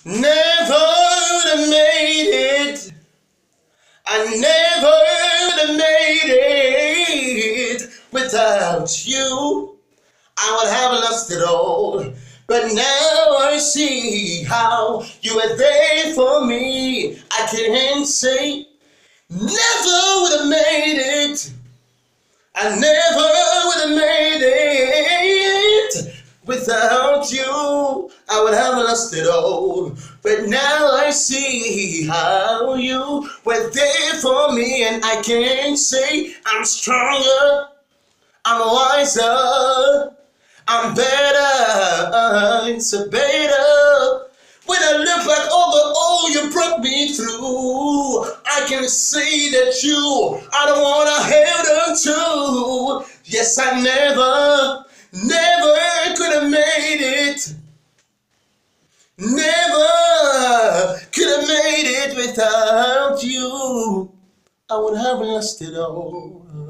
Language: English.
Never would have made it. I never would have made it without you. I would have lost it all. But now I see how you were there for me. I can't say never would have made it. I never would have made it without you. I would have lost it all. But now I see how you were there for me, and I can say I'm stronger, I'm wiser, I'm better, it's a better. When I look back over all you brought me through, I can see that you are the one I held on to. Yes, I never could have made it. Never could have made it without you. I would have lost it all.